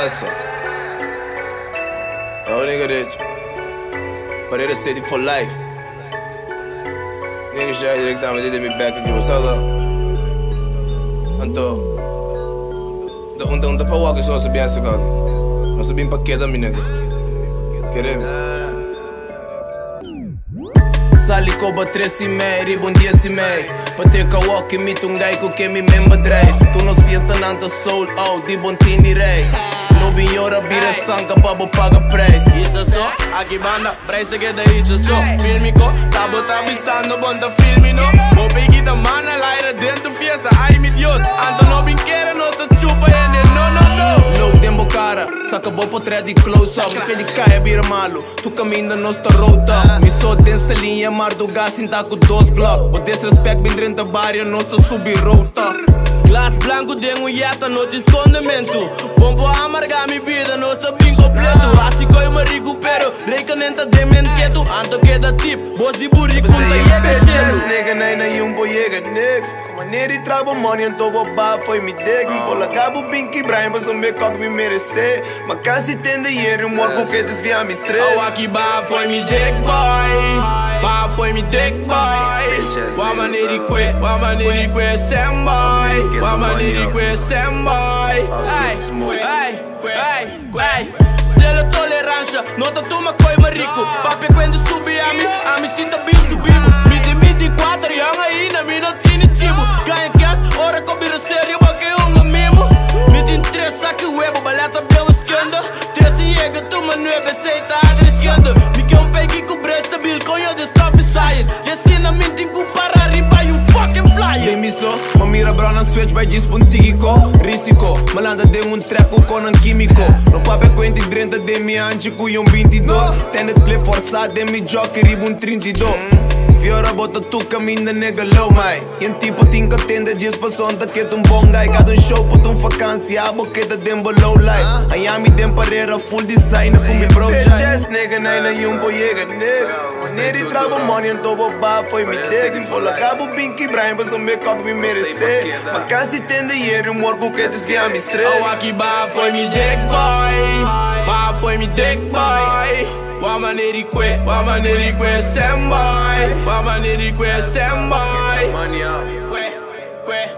Essa. É o nigga rich. Parede city for life. Nigga já diretamente de me back aqui, você sabe? Então, não dá pra walk só se bem essa cara. Não se bem pra queda, minha nigga. Queremos? Sali coba 3,5, ribon 10,5. Pra ter que walk e meet gajo que me member drive. Tu nos fiesta nanta soul out, di bon tini rei. No bin hora bira sanka babo paga preço. Isso só, aqui banda, preço que dá isso só. Filmico, tabo avisando, bonta filme no. Vou pegar da mana, lá dentro fiesta, ai meu Deus. Ando no bin queira, nossa chupa e no. No tempo cara, saca bo po tre di close up. Que de caia bira malo, tu caminha nos ta rota. Me só densa linha, mar do gás, sinta com 2 blocks. O desrespeito bem dentro da barra, nós ta subir rota. Glas branco de yata no escondimento. Bombo amarga mi vida, no está bem completo. Assim que eu me recupero, recanenta de menqueto. Anto que da tip, boss de burrico, conta e é nigga, nem na yumbo chega next. Maneira de trabalho, money, então boba foi me deg. Bola cabo bem que Brian, mas me coque me merecer. Mas casi tende dinheiro, morco que desvia me estrela. Oh, aqui ba foi me deg boy. Ba foi me deg boy. Wa maneira de que sem boy. Wa maneira de que sem boy. Ai. Zero tolerância, nota toma coi marico. Papi quando subi a mim sinta bem subimos. Me 4 anos ainda, me não tinha tipo. Ganha gas, hora combina sério, porque eu não mimo. Me tem 3 saques web, baleta bem esquerda. 13 chega, tu mano é receita esquerda. Me quer pegue com o breast bill, com eu de stuff side. E assim na mente tem que parar e vai um fucking flyer. Dei-me só, uma mira brown switch vai dispontico. Risco, malanda de treco com químico. No papel quente drenta de mi antico e 22. Standard clip forçado de mi jockey, ribo 32. Fiora bota tu caminho nega low mai. E tipo tinha tenda dias pra sonta que tu bom guy. Cada show pra tu vacância, a boqueta dem below light. I am dem parera full designer com mi bro jazz. Nega nem na yumbo chega next. Maneira de trabalho, money, então boba foi me deg. Bola cabo bem que Brian, mas o meu coque me merecer. Mas casi tende dinheiro, morco que desvia me estrela. Oh, aqui ba foi me deg boy. Ba foi me deg boy. Wa maneira de que sem boy. Wa maneira de que sem boy.